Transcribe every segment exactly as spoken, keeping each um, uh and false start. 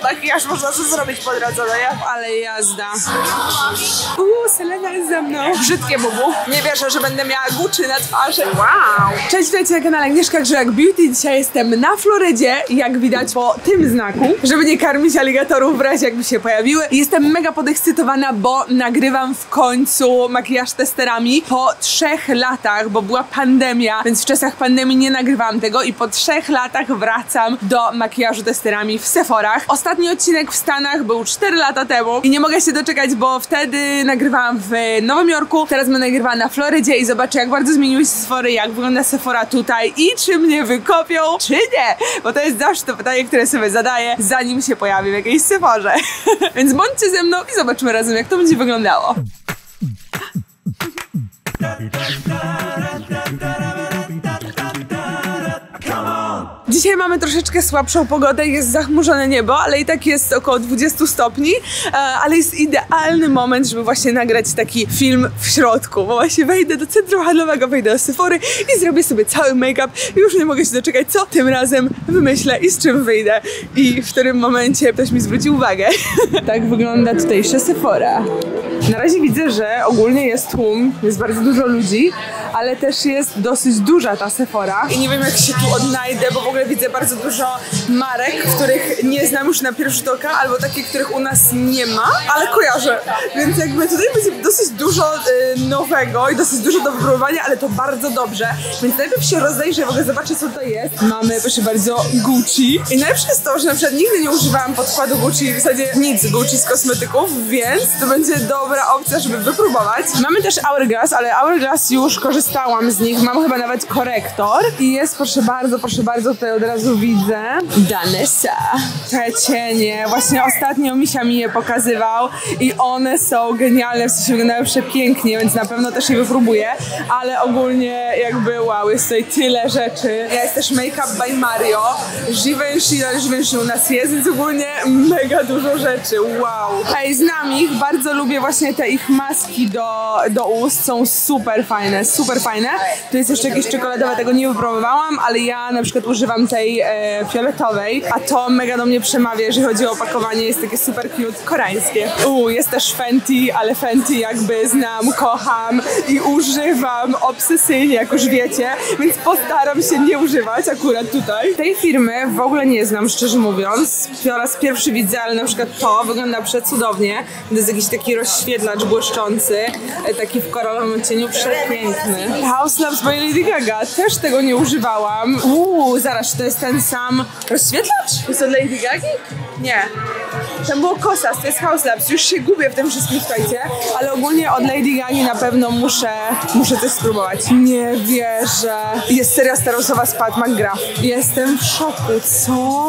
makijaż można sobie zrobić po drodze, no nie? Ale jazda. Uuu, Selena jest ze mną. Brzydkie bubu. Nie wierzę, że będę miała Gucci na twarzy. Wow. Cześć, witajcie na kanale Agnieszka Grzelak Beauty. Dzisiaj jestem na Florydzie, jak widać po tym znaku, żeby nie karmić aligatorów w razie jakby się pojawiły. Jestem mega podekscytowana, bo nagrywam w końcu makijaż testerami po trzech latach, bo była pandemia, więc w czasach pandemii nie nagrywałam tego i po trzech latach wracam do makijażu testerami w Sephorach. Ostatni odcinek w Stanach był cztery lata temu i nie mogę się doczekać, bo wtedy nagrywałam w Nowym Jorku, teraz będę nagrywała na Florydzie i zobaczę, jak bardzo zmieniły się Sephory, jak wygląda Sephora tutaj i czy mnie wykopią, czy nie, bo to jest zawsze to pytanie, które sobie zadaję, zanim się pojawi w jakiejś Sephorze. Więc bądźcie ze mną i zobaczmy razem, jak to będzie wyglądało. Dzisiaj mamy troszeczkę słabszą pogodę, jest zachmurzone niebo, ale i tak jest około dwudziestu stopni, ale jest idealny moment, żeby właśnie nagrać taki film w środku, bo właśnie wejdę do centrum handlowego, wejdę do Sephory i zrobię sobie cały make-up i już nie mogę się doczekać, co tym razem wymyślę i z czym wyjdę i w którym momencie ktoś mi zwróci uwagę. Tak wygląda tutejsza Sephora. Na razie widzę, że ogólnie jest tłum, jest bardzo dużo ludzi, ale też jest dosyć duża ta Sephora i nie wiem, jak się tu odnajdę, bo w ogóle widzę bardzo dużo marek, których nie znam już na pierwszy rzut oka, albo takie, których u nas nie ma, ale kojarzę, więc jakby tutaj będzie dosyć dużo y, nowego i dosyć dużo do wypróbowania, ale to bardzo dobrze, więc najpierw się rozejrzę, w ogóle zobaczę, co to jest. Mamy, proszę bardzo, Gucci i najlepsze jest to, że na przykład nigdy nie używałam podkładu Gucci, w zasadzie nic Gucci z kosmetyków, więc to będzie dobra opcja, żeby wypróbować. Mamy też Hourglass, ale Hourglass już korzystałam z nich, mam chyba nawet korektor i jest, proszę bardzo, proszę bardzo, tutaj od razu widzę Danessa. Te cienie, właśnie ostatnio Misia mi je pokazywał i one są genialne, w sensie wyglądają przepięknie, więc na pewno też je wypróbuję, ale ogólnie jakby wow, jest tutaj tyle rzeczy. Jest też Make Up by Mario, Givenchy, ale Givenchy u nas jest, więc ogólnie mega dużo rzeczy, wow. Hej, znam ich, bardzo lubię właśnie te ich maski do, do ust, są super fajne, super fajne. Tu jest jeszcze jakieś czekoladowe, tego nie wypróbowałam, ale ja na przykład używam tej e, fioletowej, a to mega do mnie przemawia, jeżeli chodzi o opakowanie, jest takie super cute, koreańskie. Uuu, jest też Fenty, ale Fenty jakby znam, kocham i używam obsesyjnie, jak już wiecie, więc postaram się nie używać akurat tutaj. Tej firmy w ogóle nie znam, szczerze mówiąc. Po raz pierwszy widzę, ale na przykład to wygląda przecudownie. To jest jakiś taki rozświetlacz błyszczący, taki w koralowym cieniu, przepiękny. House Labs by Lady Gaga, też tego nie używałam. Uuu, zaraz, czy to jest ten sam rozświetlacz? Jest to Lady Gagi? Nie. Tam było Kosas, to jest House Labs, już się gubię w tym wszystkim, słuchajcie, ale ogólnie od Lady Gagi na pewno muszę, muszę coś spróbować. Nie wierzę. Jest seria Star Warsowa z Pat McGrath. Jestem w szoku, co?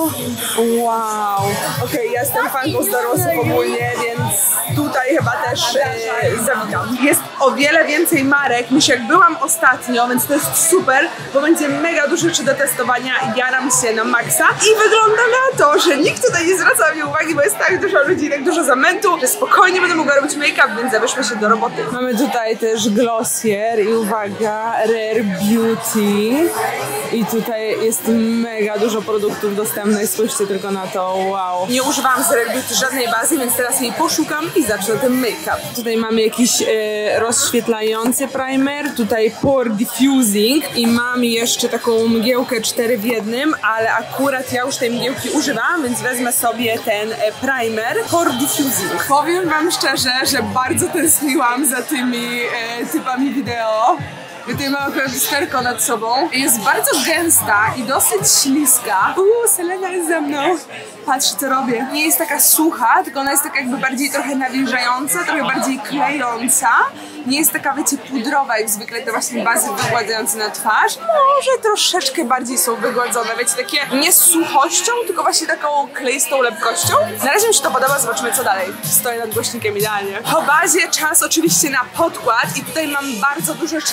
Wow. Okej, okay, ja jestem fanką Star Warsów ogólnie, więc tutaj chyba też e, zawitam. Jest o wiele więcej marek niż jak byłam ostatnio, więc to jest super, bo będzie mega dużo rzeczy do testowania. Jaram się na maksa i wygląda na to, że nikt tutaj nie zwraca mi uwagi, bo jest tak dużo ludzi, tak dużo zamętu, że spokojnie będę mogła robić make-up, więc zabierzmy się do roboty. Mamy tutaj też Glossier i uwaga, Rare Beauty i tutaj jest mega dużo produktów dostępnych, spójrzcie tylko na to, wow. Nie używałam z Rare Beauty żadnej bazy, więc teraz jej poszukam i zacznę ten make-up. Tutaj mamy jakiś e, rozświetlający primer, tutaj Pore Diffusing i mam jeszcze taką mgiełkę cztery w jednym, ale akurat ja już tej mgiełki używam, więc wezmę sobie ten e, primer Pore Diffusing. Powiem wam szczerze, że bardzo tęskniłam za tymi e, typami wideo. Ja tutaj mam akurat lusterko nad sobą. Jest bardzo gęsta i dosyć śliska. Uuu, Selena jest ze mną. Patrz, co robię. Nie jest taka sucha, tylko ona jest taka jakby bardziej trochę nawilżająca, trochę bardziej klejąca. Nie jest taka, wiecie, pudrowa, jak zwykle te właśnie bazy wygładzające na twarz. Może troszeczkę bardziej są wygładzone, wiecie, takie nie z suchością, tylko właśnie taką kleistą lepkością. Na razie mi się to podoba, zobaczymy co dalej. Stoję nad głośnikiem idealnie. Po bazie czas oczywiście na podkład i tutaj mam bardzo dużo jeszcze do wyboru.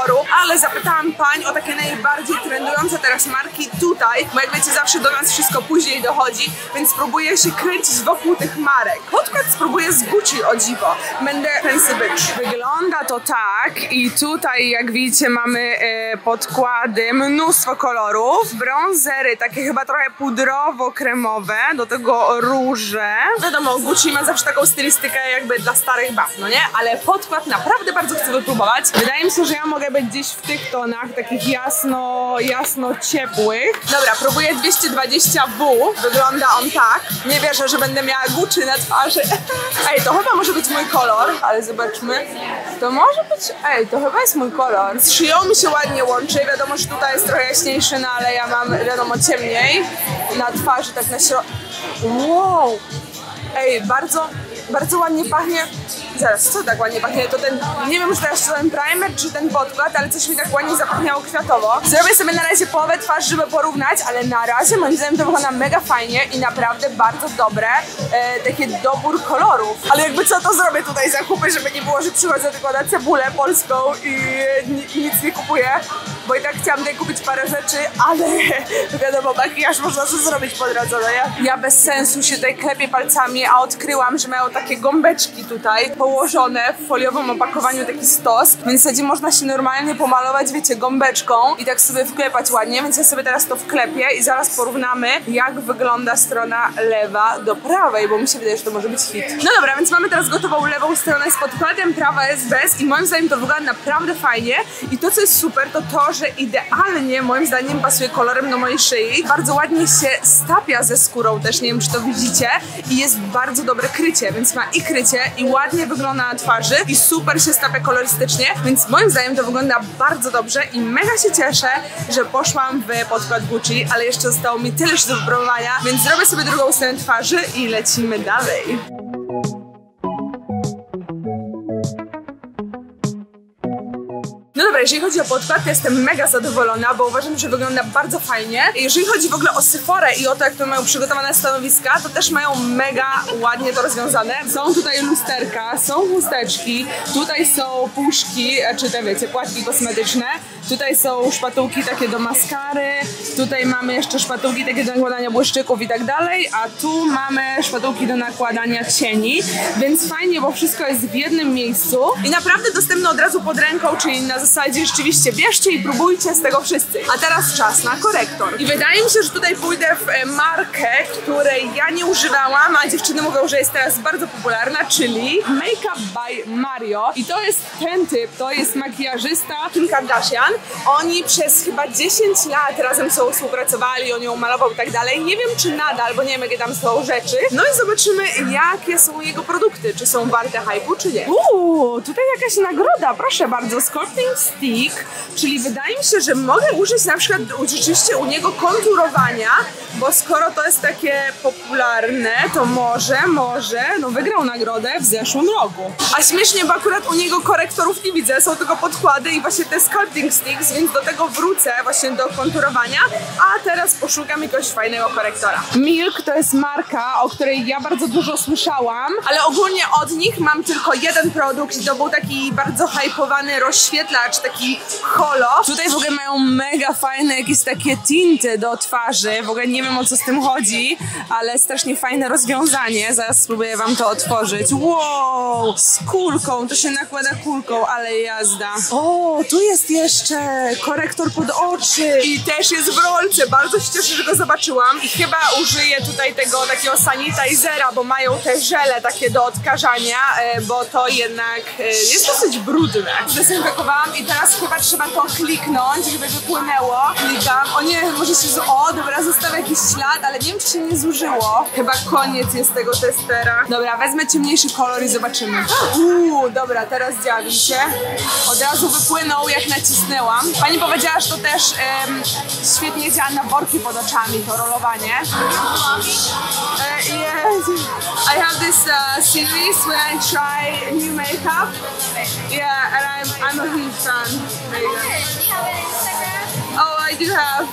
koloru, ale zapytałam pań o takie najbardziej trendujące teraz marki tutaj, bo jak wiecie, zawsze do nas wszystko później dochodzi, więc spróbuję się kręcić wokół tych marek. Podkład spróbuję z Gucci, o dziwo. Będę fancy bitch. Wygląda to tak i tutaj, jak widzicie, mamy e, podkłady, mnóstwo kolorów, bronzery, takie chyba trochę pudrowo-kremowe, do tego róże. Wiadomo, Gucci ma zawsze taką stylistykę jakby dla starych bab, no nie? Ale podkład naprawdę bardzo chcę wypróbować. Wydaje mi się, że ja mogę być gdzieś w tych tonach, takich jasno, jasno ciepłych. Dobra, próbuję dwieście dwadzieścia W. Wygląda on tak. Nie wierzę, że będę miała Gucci na twarzy. Ej, to chyba może być mój kolor, ale zobaczmy. To może być... Ej, to chyba jest mój kolor. Z szyją mi się ładnie łączy. Wiadomo, że tutaj jest trochę jaśniejszy, no ale ja mam, wiadomo, ciemniej na twarzy, tak na środku. Wow! Ej, bardzo, bardzo ładnie pachnie. Zaraz, co tak ładnie pachnie? To ten, nie wiem, czy teraz czy ten primer, czy ten podkład, ale coś mi tak ładnie zapachniało kwiatowo. Zrobię sobie na razie połowę twarzy, żeby porównać, ale na razie moim zdaniem to wygląda mega fajnie i naprawdę bardzo dobre, e, taki dobór kolorów. Ale jakby co, to zrobię tutaj zakupy, żeby nie było, że przychodzę tylko na cebulę polską i ni nic nie kupuję, bo i tak chciałam tutaj kupić parę rzeczy, ale wiadomo, makijaż można sobie zrobić po drodze, no nie? Ja bez sensu się tutaj klepię palcami, a odkryłam, że mają takie gąbeczki tutaj położone w foliowym opakowaniu, taki stos, więc w zasadzie można się normalnie pomalować, wiecie, gąbeczką i tak sobie wklepać ładnie, więc ja sobie teraz to wklepię i zaraz porównamy, jak wygląda strona lewa do prawej, bo mi się wydaje, że to może być hit. No dobra, więc mamy teraz gotową lewą stronę z podkładem, prawa jest bez i moim zdaniem to wygląda naprawdę fajnie i to, co jest super, to to, że idealnie moim zdaniem pasuje kolorem do mojej szyi, bardzo ładnie się stapia ze skórą też, nie wiem, czy to widzicie, i jest bardzo dobre krycie, więc ma i krycie, i ładnie wygląda na twarzy i super się stapia kolorystycznie, więc moim zdaniem to wygląda bardzo dobrze i mega się cieszę, że poszłam w podkład Gucci, ale jeszcze zostało mi tyle do wypróbowania, więc zrobię sobie drugą stronę twarzy i lecimy dalej. No dobra, jeżeli chodzi o podkład, to jestem mega zadowolona, bo uważam, że wygląda bardzo fajnie. Jeżeli chodzi w ogóle o Sephorę i o to, jak to mają przygotowane stanowiska, to też mają mega ładnie to rozwiązane. Są tutaj lusterka, są chusteczki, tutaj są puszki, czy te wiecie, płatki kosmetyczne. Tutaj są szpatułki takie do maskary, tutaj mamy jeszcze szpatułki takie do nakładania błyszczyków i tak dalej, a tu mamy szpatułki do nakładania cieni, więc fajnie, bo wszystko jest w jednym miejscu i naprawdę dostępne od razu pod ręką, czyli na zasadzie rzeczywiście bierzcie i próbujcie z tego wszyscy. A teraz czas na korektor. I wydaje mi się, że tutaj pójdę w markę, której ja nie używałam, a dziewczyny mówią, że jest teraz bardzo popularna, czyli Makeup by Mario. I to jest ten typ, to jest makijażysta Kim Kardashian. Oni przez chyba dziesięć lat razem są współpracowali, on ją malował i tak dalej. Nie wiem, czy nadal, bo nie wiem, jakie tam są rzeczy. No i zobaczymy, jakie są jego produkty. Czy są warte hype'u, czy nie. Uuu, tutaj jakaś nagroda, proszę bardzo. Sculpting Stick, czyli wydaje mi się, że mogę użyć na przykład rzeczywiście u niego konturowania, bo skoro to jest takie popularne, to może, może, no wygrał nagrodę w zeszłym roku. A śmiesznie, bo akurat u niego korektorów nie widzę, są tylko podkłady i właśnie te Sculpting Sticks, więc do tego wrócę właśnie do konturowania, a teraz poszukam jakiegoś fajnego korektora. Milk to jest marka, o której ja bardzo dużo słyszałam, ale ogólnie od nich mam tylko jeden produkt i to był taki bardzo hypowany rozświetlacz, taki holo. Tutaj w ogóle mają mega fajne jakieś takie tinty do twarzy, w ogóle nie wiem, o co z tym chodzi, ale strasznie fajne rozwiązanie. Zaraz spróbuję wam to otworzyć. Wow, z kulką, to się nakłada kulką, ale jazda. O, tu jest jeszcze korektor pod oczy i też jest w rolce. Bardzo się cieszę, że go zobaczyłam i chyba użyję tutaj tego takiego sanitizera, bo mają te żele takie do odkażania, bo to jednak jest dosyć brudne. Zdezynfekowałam i teraz chyba trzeba to kliknąć, żeby wypłynęło. Klikam. O nie, może się z... O, dobra, zostawia jakiś ślad, ale nie wiem, czy się nie zużyło. Chyba koniec jest tego testera. Dobra, wezmę ciemniejszy kolor i zobaczymy. Uuu, dobra, teraz działa, widzicie? Od razu wypłynął, jak nacisnęłam. Pani powiedziała, że to też um, świetnie działa na worki pod oczami, to rolowanie. Uh, yes. I have this uh, series when I try new makeup. Yeah, and I'm, I'm a huge fan. There you go. Do you have an Instagram? Oh, I do have.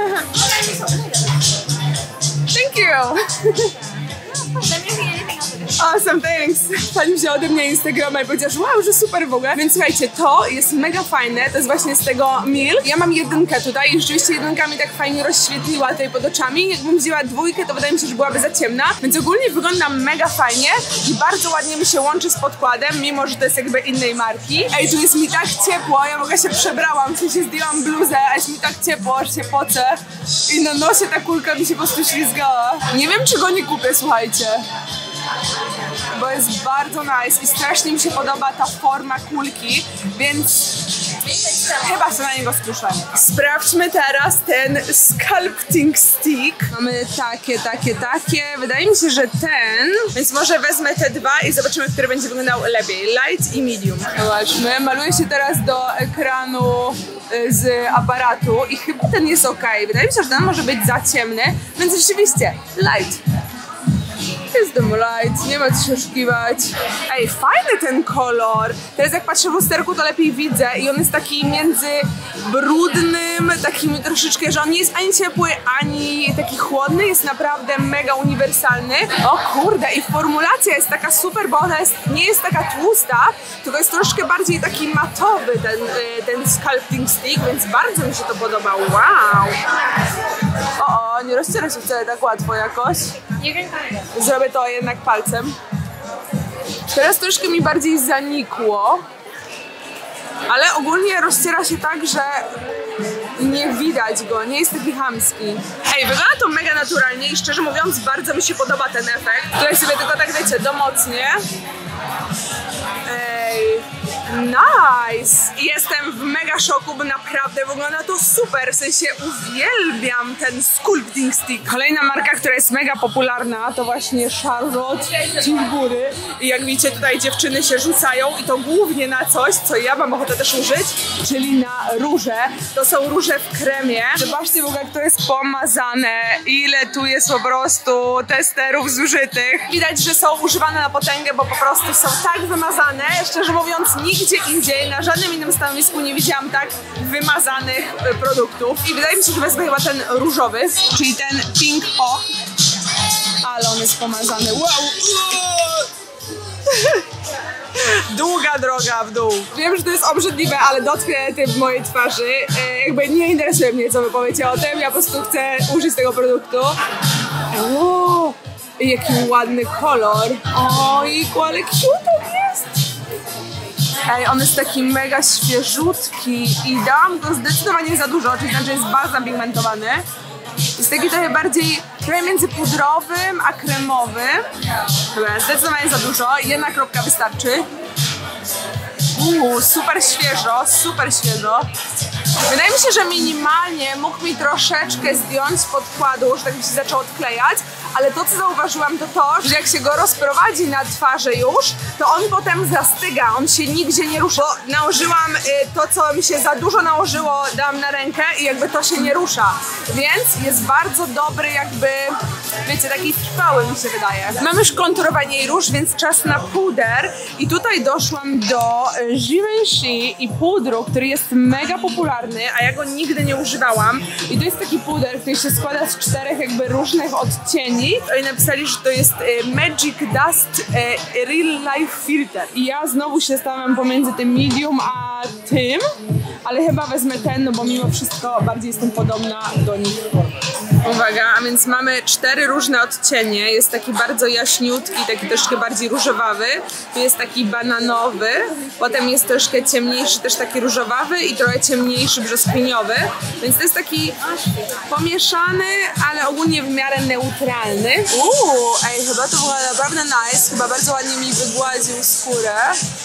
Thank you. Let me see anything else. Awesome, thanks. Pani wzięła ode mnie Instagrama i powiedziała, że wow, że super w ogóle. Więc słuchajcie, to jest mega fajne, to jest właśnie z tego Milk. Ja mam jedynkę tutaj i rzeczywiście jedynka mi tak fajnie rozświetliła tutaj pod oczami. Jakbym wzięła dwójkę, to wydaje mi się, że byłaby za ciemna. Więc ogólnie wygląda mega fajnie i bardzo ładnie mi się łączy z podkładem, mimo że to jest jakby innej marki. Ej, tu jest mi tak ciepło, ja w ogóle się przebrałam, w sensie zdjęłam bluzę, a jest mi tak ciepło, że się pocę. I na nosie ta kulka mi się po prostu ślizgała. Nie wiem, czy go nie kupię, słuchajcie. Bo jest bardzo nice i strasznie mi się podoba ta forma kulki, więc chyba się na niego skuszę. Sprawdźmy teraz ten sculpting stick. Mamy takie, takie, takie. Wydaje mi się, że ten, więc może wezmę te dwa i zobaczymy, który będzie wyglądał lepiej. Light i medium. Zobaczmy, maluję się teraz do ekranu z aparatu i chyba ten jest ok. Wydaje mi się, że ten może być za ciemny, więc rzeczywiście light. Jest demo light, nie ma co się oszukiwać. Ej, fajny ten kolor. Teraz jak patrzę w lusterku, to lepiej widzę i on jest taki między brudnym, takim troszeczkę, że on nie jest ani ciepły, ani taki chłodny. Jest naprawdę mega uniwersalny. O kurde, i formulacja jest taka super, bo ona jest, nie jest taka tłusta, tylko jest troszkę bardziej taki matowy ten, ten sculpting stick, więc bardzo mi się to podoba. Wow! O, o, nie rozciera się wcale tak łatwo jakoś. Zrobię to jednak palcem. Teraz troszkę mi bardziej zanikło, ale ogólnie rozciera się tak, że nie widać go, nie jest taki chamski. Ej, wygląda to mega naturalnie i szczerze mówiąc bardzo mi się podoba ten efekt. Tutaj sobie tylko tak, wiecie, domocnię. Ej, nice! Jestem w mega szoku, bo naprawdę wygląda to super, w sensie uwielbiam ten sculpting stick. Kolejna marka, która jest mega popularna, to właśnie Charlotte Tilbury. I jak widzicie, tutaj dziewczyny się rzucają i to głównie na coś, co ja mam ochotę też użyć, czyli na róże. To są róże w kremie. Zobaczcie w ogóle, jak to jest pomazane, ile tu jest po prostu testerów zużytych. Widać, że są używane na potęgę, bo po prostu są tak wymazane. Szczerze mówiąc, nigdzie indziej, na żadnym innym stanowisku nie widziałam tak wymazanych produktów. I wydaje mi się, że wezmę chyba ten różowy, czyli ten Pink Pop. Ale on jest pomazany. Wow! Długa droga w dół. Wiem, że to jest obrzydliwe, ale dotknę tym w mojej twarzy. E, jakby nie interesuje mnie, co wy powiecie o tym. Ja po prostu chcę użyć tego produktu. O, jaki ładny kolor. Ojku, ale cute jest. Ej, on jest taki mega świeżutki i dałam go zdecydowanie za dużo, czyli znaczy jest bardzo zapigmentowany. Jest taki trochę bardziej, trochę między pudrowym a kremowym. Dobra, zdecydowanie za dużo, jedna kropka wystarczy. Uuu, super świeżo, super świeżo. Wydaje mi się, że minimalnie mógł mi troszeczkę zdjąć z podkładu, że tak mi się zaczął odklejać, ale to, co zauważyłam, to to, że jak się go rozprowadzi na twarzy już, to on potem zastyga, on się nigdzie nie rusza. Bo nałożyłam y, to, co mi się za dużo nałożyło, dałam na rękę i jakby to się nie rusza. Więc jest bardzo dobry jakby, wiecie, taki trwały mi się wydaje. Mam już konturowanie róż, więc czas na puder. I tutaj doszłam do Givenchy i pudru, który jest mega popularny, a ja go nigdy nie używałam. I to jest taki puder, który się składa z czterech jakby różnych odcieni. Oni napisali, że to jest e, Magic Dust e, Real Life Filter. I ja znowu się stawiam pomiędzy tym medium a tym, ale chyba wezmę ten, no bo mimo wszystko bardziej jestem podobna do nich. Uwaga, a więc mamy cztery różne odcienie. Jest taki bardzo jaśniutki, taki troszkę bardziej różowawy. Tu jest taki bananowy, potem jest troszkę ciemniejszy, też taki różowawy i trochę ciemniejszy, brzoskwiniowy. Więc to jest taki pomieszany, ale ogólnie w miarę neutralny. Uuu, ej, chyba to było naprawdę nice. Chyba bardzo ładnie mi wygładził skórę.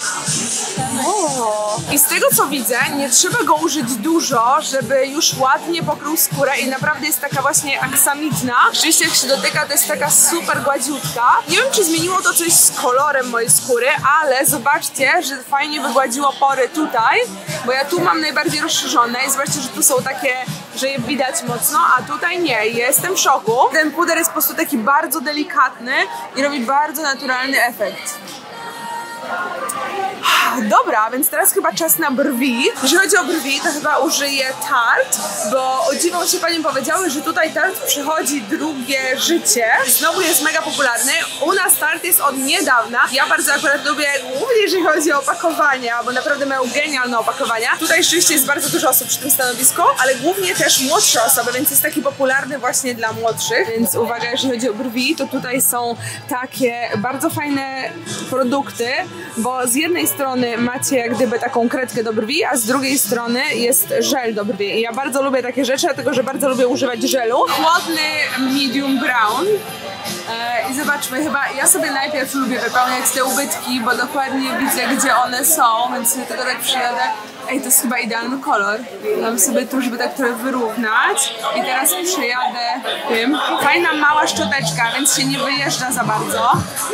O. I z tego, co widzę, nie trzeba go użyć dużo, żeby już ładnie pokrył skórę i naprawdę jest taka właśnie aksamitna. Rzeczywiście jak się dotyka, to jest taka super gładziutka. Nie wiem, czy zmieniło to coś z kolorem mojej skóry, ale zobaczcie, że fajnie wygładziło pory tutaj, bo ja tu mam najbardziej rozszerzone i zobaczcie, że tu są takie, że je widać mocno, a tutaj nie. Jestem w szoku. Ten puder jest po prostu taki bardzo delikatny i robi bardzo naturalny efekt. Dobra, więc teraz chyba czas na brwi. Jeżeli chodzi o brwi, to chyba użyję Tarte, bo o dziwo się panie powiedziały, że tutaj Tarte przychodzi drugie życie. Znowu jest mega popularny. U nas Tarte jest od niedawna. Ja bardzo akurat lubię, głównie jeżeli chodzi o opakowania, bo naprawdę mają genialne opakowania. Tutaj rzeczywiście jest bardzo dużo osób przy tym stanowisku, ale głównie też młodsze osoby, więc jest taki popularny właśnie dla młodszych. Więc uwaga, jeżeli chodzi o brwi, to tutaj są takie bardzo fajne produkty, bo z jednej strony macie jak gdyby taką kredkę do brwi, a z drugiej strony jest żel do brwi. I ja bardzo lubię takie rzeczy, dlatego że bardzo lubię używać żelu. Chłodny medium brown. E, I zobaczmy, chyba ja sobie najpierw lubię wypełniać te ubytki, bo dokładnie widzę, gdzie one są, więc sobie tego tak przyjadę. Ej, to jest chyba idealny kolor. Dam sobie tu, żeby tak trochę wyrównać. I teraz przejadę tym. Fajna mała szczoteczka, więc się nie wyjeżdża za bardzo.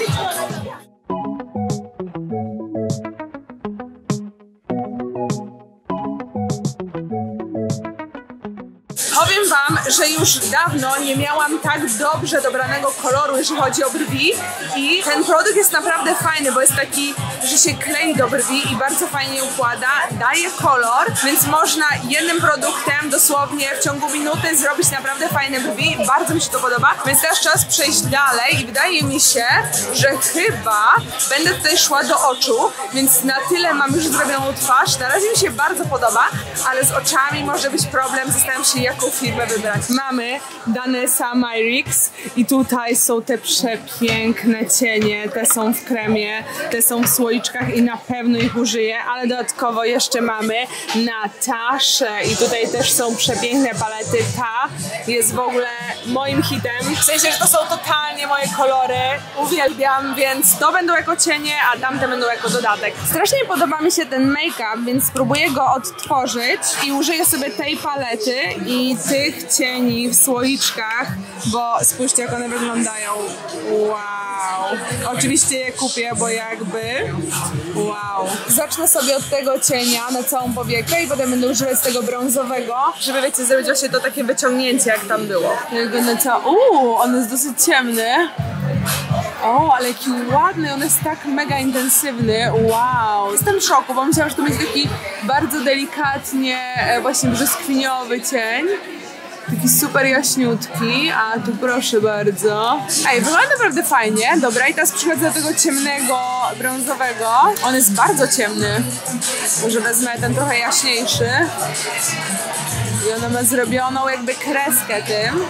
Powiem wam, że już dawno nie miałam tak dobrze dobranego koloru, jeżeli chodzi o brwi, i ten produkt jest naprawdę fajny, bo jest taki, że się klei do brwi i bardzo fajnie układa, daje kolor, więc można jednym produktem dosłownie w ciągu minuty zrobić naprawdę fajne brwi. Bardzo mi się to podoba, więc teraz czas przejść dalej i wydaje mi się, że chyba będę tutaj szła do oczu, więc na tyle mam już zrobioną twarz. Na razie mi się bardzo podoba, ale z oczami może być problem. Zastanawiam się, jaką firmę wybrać. Mamy Danessa Myrix i tutaj są te przepiękne cienie, te są w kremie, te są w słoiczkach i na pewno ich użyję, ale dodatkowo jeszcze mamy Nataszę i tutaj też są przepiękne palety. Ta jest w ogóle moim hitem, w sensie, że to są totalnie moje kolory, uwielbiam, więc to będą jako cienie, a tamte będą jako dodatek. Strasznie podoba mi się ten make-up, więc spróbuję go odtworzyć i użyję sobie tej palety i tych cieni w słoiczkach, bo spójrzcie, jak one wyglądają. Wow! Oczywiście je kupię, bo jakby wow. Zacznę sobie od tego cienia na całą powiekę i potem będę używać tego brązowego, żeby, wiecie, zrobić właśnie to takie wyciągnięcie, jak tam było. Uuu, on jest dosyć ciemny. O, ale jaki ładny, on jest tak mega intensywny. Wow. Jestem w szoku, bo myślałam, że to będzie taki bardzo delikatnie właśnie brzoskwiniowy cień. Taki super jaśniutki, a tu proszę bardzo. Ej, wygląda naprawdę fajnie. Dobra, i teraz przychodzę do tego ciemnego, brązowego. On jest bardzo ciemny. Może wezmę ten trochę jaśniejszy. I ona ma zrobioną jakby kreskę tym.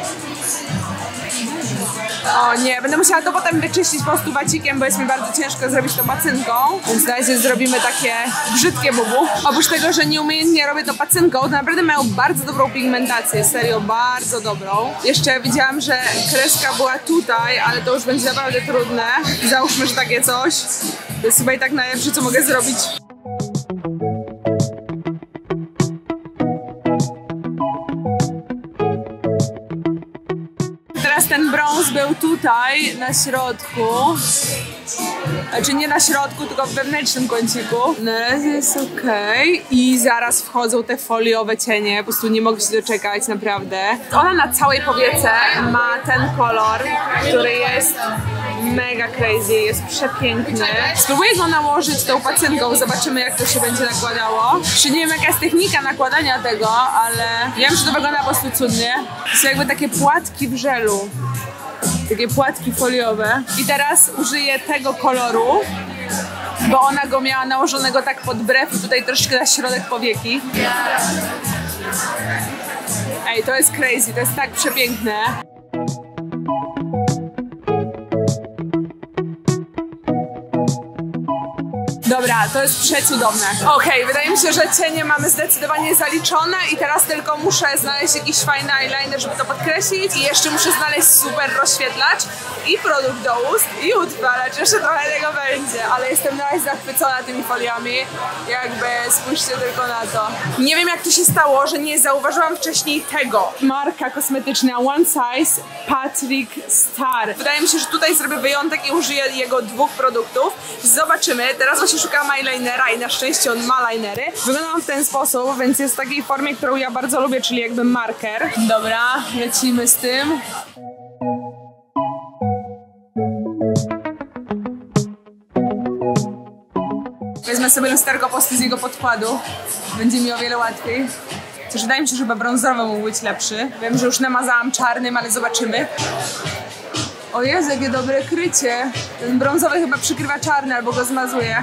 O nie, będę musiała to potem wyczyścić po prostu wacikiem, bo jest mi bardzo ciężko zrobić to pacynką. Więc na razie zrobimy takie brzydkie bubu. Oprócz tego, że nieumiejętnie robię to pacynką, to naprawdę mają bardzo dobrą pigmentację, serio, bardzo dobrą. Jeszcze widziałam, że kreska była tutaj, ale to już będzie naprawdę trudne. Załóżmy, że takie coś. To jest chyba i tak najlepsze, co mogę zrobić. Teraz ten brąz był tutaj, na środku. Znaczy nie na środku, tylko w wewnętrznym kąciku. Na razie jest okej. Okay. I zaraz wchodzą te foliowe cienie. Po prostu nie mogę się doczekać, naprawdę. Ona na całej powiece ma ten kolor, który jest mega crazy, jest przepiękny. Spróbuję go nałożyć tą pacynką, zobaczymy, jak to się będzie nakładało. Jeszcze nie wiem, jaka jest technika nakładania tego, ale wiem, że to wygląda po prostu cudnie. To są jakby takie płatki w żelu. Takie płatki foliowe. I teraz użyję tego koloru, bo ona go miała nałożonego tak pod brew i tutaj troszeczkę na środek powieki. Ej, to jest crazy, to jest tak przepiękne. Dobra, to jest przecudowne. Okej, okay, wydaje mi się, że cienie mamy zdecydowanie zaliczone i teraz tylko muszę znaleźć jakiś fajny eyeliner, żeby to podkreślić, i jeszcze muszę znaleźć super rozświetlacz i produkt do ust i utrwalacz. Jeszcze trochę tego będzie, ale jestem na razie zachwycona tymi foliami. Jakby spójrzcie tylko na to. Nie wiem, jak to się stało, że nie zauważyłam wcześniej tego. Marka kosmetyczna One Size Patrick Star. Wydaje mi się, że tutaj zrobię wyjątek i użyję jego dwóch produktów. Zobaczymy. Teraz właśnie szukam eyelinera i na szczęście on ma linery. Wyglądam w ten sposób, więc jest w takiej formie, którą ja bardzo lubię, czyli jakby marker. Dobra, lecimy z tym. Wezmę sobie lusterko po prostu z jego podkładu. Będzie mi o wiele łatwiej. Chociaż wydaje mi się, że chyba brązowy mógł być lepszy. Wiem, że już namazałam czarnym, ale zobaczymy. O Jezu, jakie dobre krycie. Ten brązowy chyba przykrywa czarny albo go zmazuje.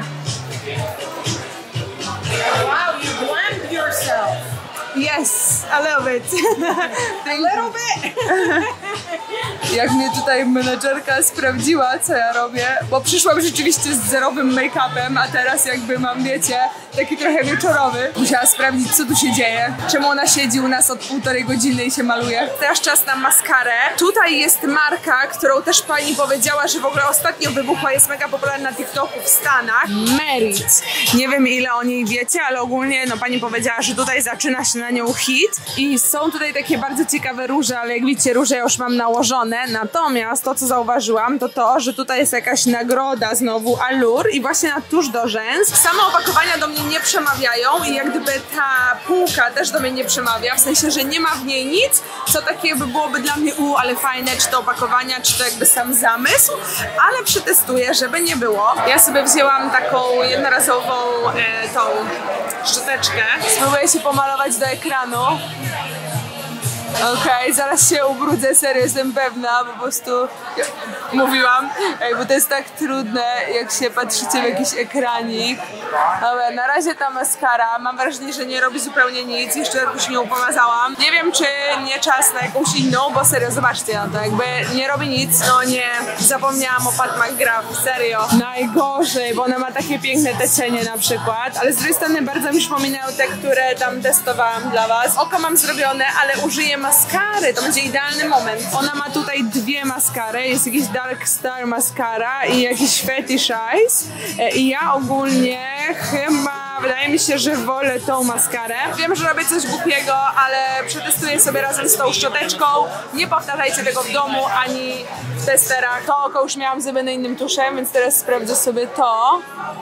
Wow, you blend yourself. Yes, I love it. A little bit. Jak mnie tutaj menedżerka sprawdziła, co ja robię, bo przyszłam rzeczywiście z zerowym make-upem, a teraz jakby mam, wiecie, taki trochę wieczorowy. Musiała sprawdzić, co tu się dzieje, czemu ona siedzi u nas od półtorej godziny i się maluje. Teraz czas na maskarę. Tutaj jest marka, którą też pani powiedziała, że w ogóle ostatnio wybuchła, jest mega popularna na TikToku w Stanach. Merit. Nie wiem, ile o niej wiecie, ale ogólnie no pani powiedziała, że tutaj zaczyna się na nią hit i są tutaj takie bardzo ciekawe róże, ale jak widzicie, róże ja już mam nałożone. Natomiast to, co zauważyłam, to to, że tutaj jest jakaś nagroda znowu Allure i właśnie na tusz do rzęs. Same opakowania do mnie nie przemawiają i jak gdyby ta półka też do mnie nie przemawia, w sensie, że nie ma w niej nic, co takiego byłoby dla mnie u, ale fajne, czy to opakowania, czy to jakby sam zamysł, ale przetestuję, żeby nie było. Ja sobie wzięłam taką jednorazową e, tą szczoteczkę. Spróbuję się pomalować do ekranu. Okej, okay, zaraz się ubrudzę, serio, jestem pewna, po prostu ja, mówiłam, ej, bo to jest tak trudne, jak się patrzycie w jakiś ekranik. Dobra, na razie ta maskara, mam wrażenie, że nie robi zupełnie nic, jeszcze jakoś nie upomazałam. Nie wiem, czy nie czas na jakąś inną, bo serio, zobaczcie na to, jakby nie robi nic, no nie, zapomniałam o Pat McGrath, serio. Najgorzej, bo ona ma takie piękne te cienie na przykład, ale z drugiej strony bardzo mi przypominają te, które tam testowałam dla was. Oko mam zrobione, ale użyję maskary, to będzie idealny moment. Ona ma tutaj dwie maskary, jest jakiś Dark Star maskara i jakiś Fetish Eyes i ja ogólnie chyba, wydaje mi się, że wolę tą maskarę. Wiem, że robię coś głupiego, ale przetestuję sobie razem z tą szczoteczką. Nie powtarzajcie tego w domu ani w testerach. To oko już miałam zrobione innym tuszem, więc teraz sprawdzę sobie to.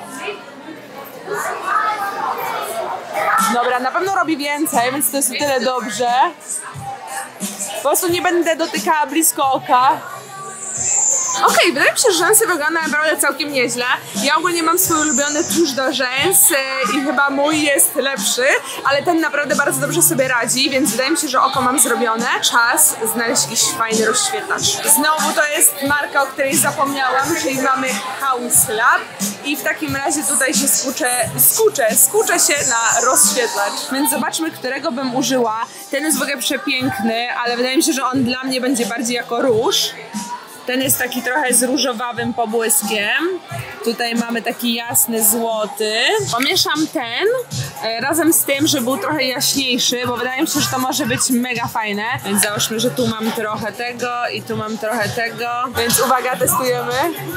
Dobra, na pewno robi więcej, więc to jest o tyle dobrze. Po prostu nie będę dotykała blisko oka. Okej, okay, wydaje mi się, że rzęsy wyglądają naprawdę całkiem nieźle. Ja ogólnie mam swój ulubiony tusz do rzęs i chyba mój jest lepszy, ale ten naprawdę bardzo dobrze sobie radzi, więc wydaje mi się, że oko mam zrobione. Czas znaleźć jakiś fajny rozświetlacz. Znowu to jest marka, o której zapomniałam, czyli mamy House Lab i w takim razie tutaj się skuczę, skuczę, skuczę się na rozświetlacz. Więc zobaczmy, którego bym użyła. Ten jest w ogóle przepiękny, ale wydaje mi się, że on dla mnie będzie bardziej jako róż. Ten jest taki trochę z różowawym pobłyskiem. Tutaj mamy taki jasny złoty. Pomieszam ten e, razem z tym, żeby był trochę jaśniejszy, bo wydaje mi się, że to może być mega fajne. Więc załóżmy, że tu mam trochę tego i tu mam trochę tego. Więc uwaga, testujemy.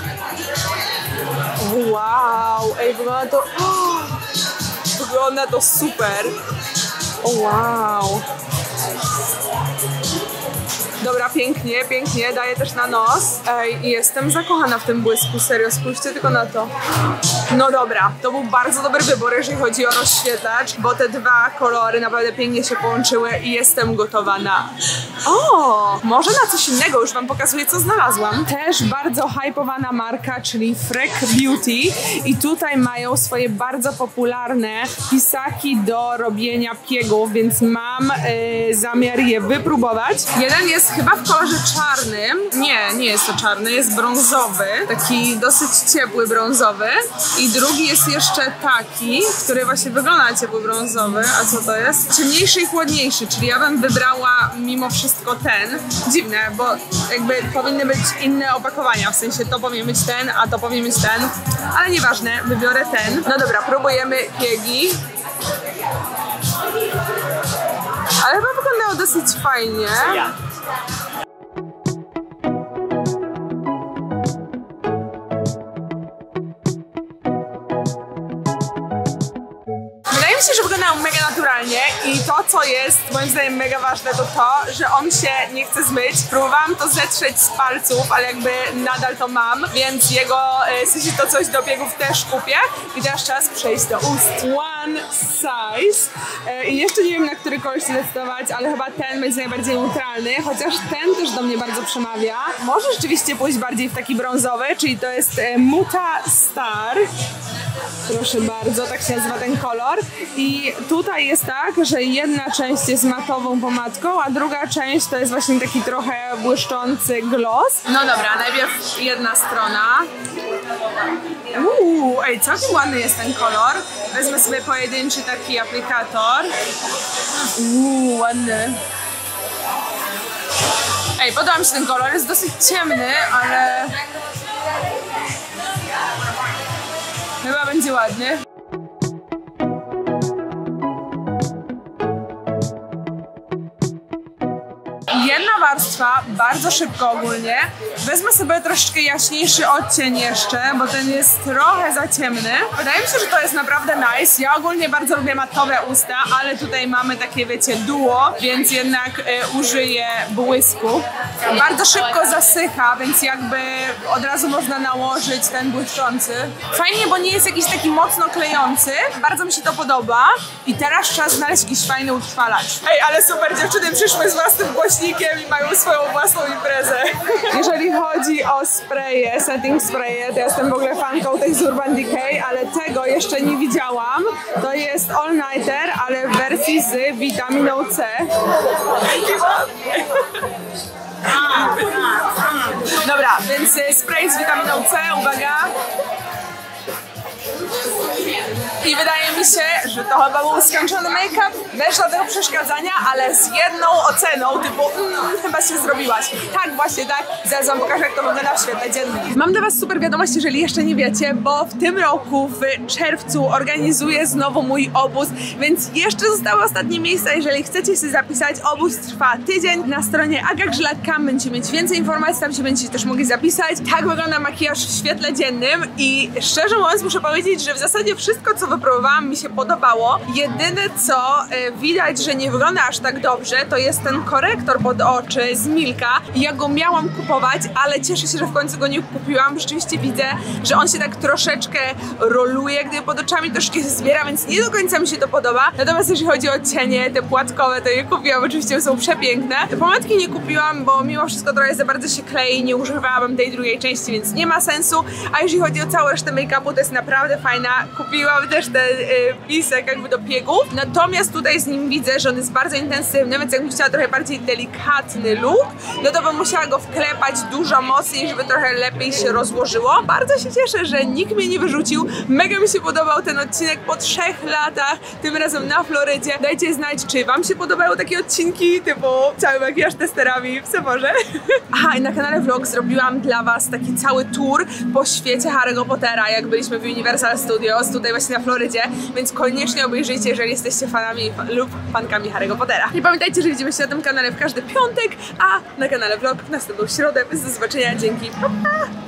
Wow, ej, wygląda to... Oh, wygląda to super. O, wow. Dobra, pięknie, pięknie, daję też na nos. Ej, jestem zakochana w tym błysku, serio, spójrzcie tylko na to. No dobra, to był bardzo dobry wybór, jeżeli chodzi o rozświetlacz, bo te dwa kolory naprawdę pięknie się połączyły i jestem gotowa na... O, może na coś innego, już wam pokazuję, co znalazłam. Też bardzo hypowana marka, czyli Freck Beauty i tutaj mają swoje bardzo popularne pisaki do robienia piegów, więc mam yy, zamiar je wypróbować. Jeden jest chyba w kolorze czarnym. Nie, nie jest to czarny, jest brązowy. Taki dosyć ciepły brązowy. I drugi jest jeszcze taki, który właśnie wygląda na ciepły brązowy. A co to jest? Ciemniejszy i chłodniejszy, czyli ja bym wybrała mimo wszystko ten. Dziwne, bo jakby powinny być inne opakowania. W sensie to powinien być ten, a to powinien być ten. Ale nieważne, wybiorę ten. No dobra, próbujemy piegi. Ale chyba wyglądało dosyć fajnie. Wydaje mi się, że wyglądają mega naturalnie i to, co jest moim zdaniem mega ważne, to to, że on się nie chce zmyć. Próbowałam to zetrzeć z palców, ale jakby nadal to mam, więc jego, w sensie to coś do biegów też kupię. I teraz czas przejść do ust. One size. I jeszcze nie wiem, na który kolor się zdecydować, ale chyba ten będzie najbardziej neutralny, chociaż ten też do mnie bardzo przemawia. Może rzeczywiście pójść bardziej w taki brązowy, czyli to jest Muta Star. Proszę bardzo, tak się nazywa ten kolor. I tutaj jest tak, że jedna część jest matową pomadką, a druga część to jest właśnie taki trochę błyszczący gloss. No dobra, najpierw jedna strona. Uuu, ej, całkiem ładny jest ten kolor. Wezmę sobie pojedynczy taki aplikator. Uuu, ładny. Ej, podoba mi się ten kolor, jest dosyć ciemny, ale chyba będzie ładny. Jedna warstwa, bardzo szybko ogólnie. Wezmę sobie troszeczkę jaśniejszy odcień jeszcze, bo ten jest trochę za ciemny. Wydaje mi się, że to jest naprawdę nice. Ja ogólnie bardzo lubię matowe usta, ale tutaj mamy takie, wiecie, duo, więc jednak y, użyję błysku. Bardzo szybko zasycha, więc jakby od razu można nałożyć ten błyszczący. Fajnie, bo nie jest jakiś taki mocno klejący. Bardzo mi się to podoba. I teraz trzeba znaleźć jakiś fajny utrwalacz. Ej, ale super, dziewczyny przyszły z własnym głośnikiem i mają swoją własną imprezę. Jeżeli chodzi o spraye, setting spraye, to ja jestem w ogóle fanką tych z Urban Decay, ale tego jeszcze nie widziałam. To jest All Nighter, ale w wersji z witaminą C. Dobra, więc spray z witaminą C, uwaga. I wydaje mi się, że to chyba był skończony make-up, bez żadnego przeszkadzania, ale z jedną oceną, typu mm, chyba się zrobiłaś. Tak, właśnie tak. Zaraz wam pokażę, jak to wygląda w świetle dziennym. Mam dla was super wiadomość, jeżeli jeszcze nie wiecie, bo w tym roku, w czerwcu organizuję znowu mój obóz, więc jeszcze zostały ostatnie miejsca, jeżeli chcecie się zapisać. Obóz trwa tydzień. Na stronie aga grzlak kropka com będziecie mieć więcej informacji, tam się będziecie też mogli zapisać. Tak wygląda makijaż w świetle dziennym i szczerze mówiąc muszę powiedzieć, że w zasadzie wszystko, co wypróbowałam, mi się podobało. Jedyne co y, widać, że nie wygląda aż tak dobrze, to jest ten korektor pod oczy z Milka. Ja go miałam kupować, ale cieszę się, że w końcu go nie kupiłam. Rzeczywiście widzę, że on się tak troszeczkę roluje, gdy pod oczami troszkę się zbiera, więc nie do końca mi się to podoba. Natomiast jeżeli chodzi o cienie, te płatkowe, to je kupiłam, oczywiście są przepiękne. Te pomadki nie kupiłam, bo mimo wszystko trochę za bardzo się klei, nie używałabym tej drugiej części, więc nie ma sensu. A jeżeli chodzi o całą resztę make-upu, to jest naprawdę fajna. Kupiłam też ten y, pisek jakby do piegów, natomiast tutaj z nim widzę, że on jest bardzo intensywny, więc jakbym chciała trochę bardziej delikatny look, no to bym musiała go wklepać dużo mocniej, żeby trochę lepiej się rozłożyło. Bardzo się cieszę, że nikt mnie nie wyrzucił. Mega mi się podobał ten odcinek po trzech latach, tym razem na Florydzie. Dajcie znać, czy wam się podobały takie odcinki, typu cały makijaż testerami w Sephorze. Aha, i na kanale Vlog zrobiłam dla was taki cały tour po świecie Harry'ego Pottera, jak byliśmy w Universal Studios, tutaj właśnie na Florydzie, więc koniecznie obejrzyjcie, jeżeli jesteście fanami lub fankami Harry'ego Pottera. I pamiętajcie, że widzimy się na tym kanale w każdy piątek, a na kanale Vlog w następną środę. Do zobaczenia, dzięki, pa, pa!